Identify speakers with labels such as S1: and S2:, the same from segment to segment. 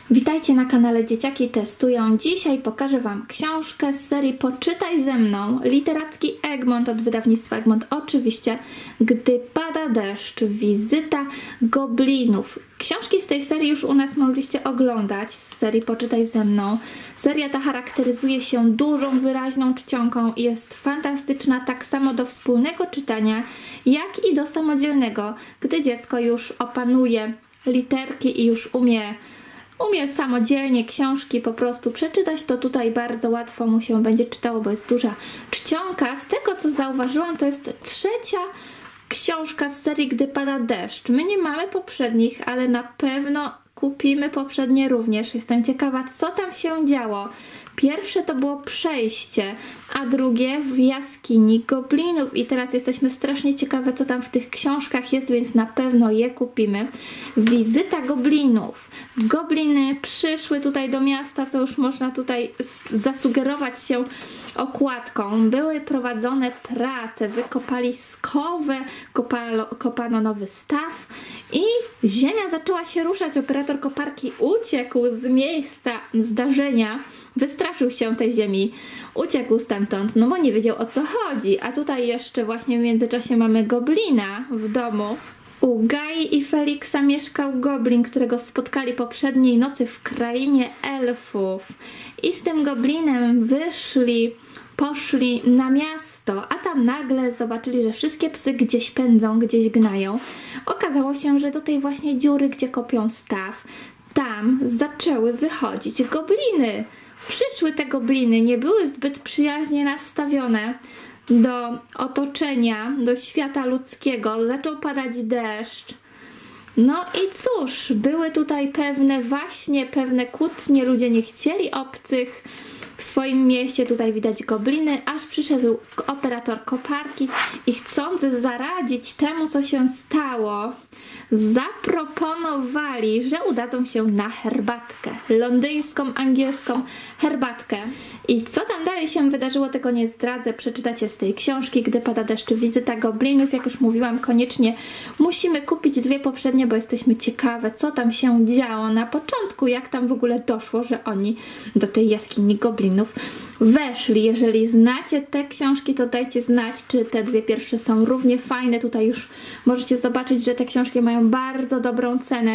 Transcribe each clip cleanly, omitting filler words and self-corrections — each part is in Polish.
S1: Witajcie na kanale Dzieciaki Testują. Dzisiaj pokażę Wam książkę z serii Poczytaj ze mną. Literacki Egmont od wydawnictwa Egmont oczywiście. Gdy pada deszcz, wizyta goblinów. Książki z tej serii już u nas mogliście oglądać, z serii Poczytaj ze mną. Seria ta charakteryzuje się dużą, wyraźną czcionką i jest fantastyczna tak samo do wspólnego czytania, jak i do samodzielnego, gdy dziecko już opanuje literki i już umie samodzielnie książki po prostu przeczytać, to tutaj bardzo łatwo mu się będzie czytało, bo jest duża czcionka. Z tego co zauważyłam, to jest trzecia książka z serii Gdy pada deszcz. My nie mamy poprzednich, ale na pewno kupimy poprzednie również. Jestem ciekawa, co tam się działo. Pierwsze to było przejście, a drugie w jaskini goblinów. I teraz jesteśmy strasznie ciekawe, co tam w tych książkach jest, więc na pewno je kupimy. Wizyta goblinów. Gobliny przyszły tutaj do miasta, co już można tutaj zasugerować się okładką. Były prowadzone prace wykopaliskowe, kopano nowy staw i ziemia zaczęła się ruszać. Operator koparki uciekł z miejsca zdarzenia, wystraszył się tej ziemi, uciekł stamtąd, no bo nie wiedział, o co chodzi. A tutaj jeszcze właśnie w międzyczasie mamy goblina w domu. U Gai i Feliksa mieszkał goblin, którego spotkali poprzedniej nocy w krainie elfów. I z tym goblinem poszli na miasto, a tam nagle zobaczyli, że wszystkie psy gdzieś pędzą, gdzieś gnają. Okazało się, że do tej właśnie dziury, gdzie kopią staw, tam zaczęły wychodzić gobliny. Przyszły te gobliny, nie były zbyt przyjaźnie nastawione do otoczenia, do świata ludzkiego. Zaczął padać deszcz. No i cóż, były tutaj pewne kłótnie, ludzie nie chcieli obcych w swoim mieście. Tutaj widać gobliny, aż przyszedł operator koparki i chcąc zaradzić temu, co się stało, zaproponowali, że udadzą się na herbatkę. Londyńską, angielską herbatkę. I co tam dalej się wydarzyło, tego nie zdradzę. Przeczytacie z tej książki. Gdy pada deszcz, wizyta goblinów. Jak już mówiłam, koniecznie musimy kupić dwie poprzednie, bo jesteśmy ciekawe, co tam się działo na początku, jak tam w ogóle doszło, że oni do tej jaskini goblinów weszli. Jeżeli znacie te książki, to dajcie znać, czy te dwie pierwsze są równie fajne. Tutaj już możecie zobaczyć, że te książki mają bardzo dobrą cenę,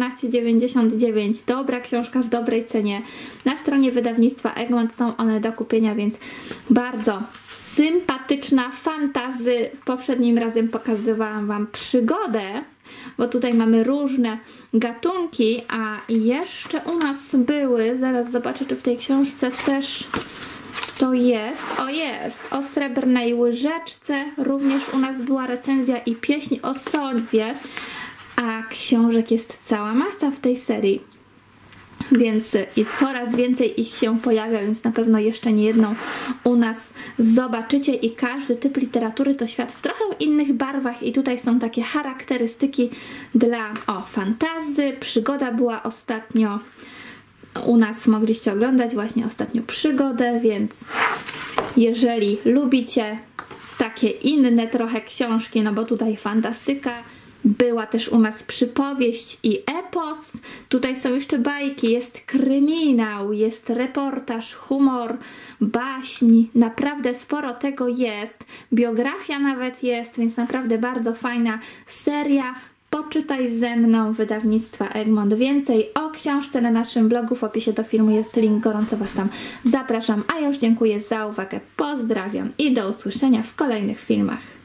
S1: 14,99. Dobra książka w dobrej cenie. Na stronie wydawnictwa Egmont są one do kupienia, więc bardzo sympatyczna fantasy. Poprzednim razem pokazywałam Wam przygodę, bo tutaj mamy różne gatunki, a jeszcze u nas były, zaraz zobaczę, czy w tej książce też to jest. O, jest! O srebrnej łyżeczce. Również u nas była recenzja i pieśń o Sonwie, a książek jest cała masa w tej serii. Więc i coraz więcej ich się pojawia, więc na pewno jeszcze nie jedną u nas zobaczycie i każdy typ literatury to świat w trochę innych barwach i tutaj są takie charakterystyki dla fantazy. Przygoda była ostatnio u nas, mogliście oglądać właśnie ostatnio przygodę, więc jeżeli lubicie takie inne trochę książki, no bo tutaj fantastyka, była też u nas przypowieść i epos. Tutaj są jeszcze bajki, jest kryminał, jest reportaż, humor, baśń. Naprawdę sporo tego jest. Biografia nawet jest, więc naprawdę bardzo fajna seria. Poczytaj ze mną, wydawnictwa Egmont. Więcej o książce na naszym blogu, w opisie do filmu jest link, gorąco Was tam zapraszam. A ja już dziękuję za uwagę, pozdrawiam i do usłyszenia w kolejnych filmach.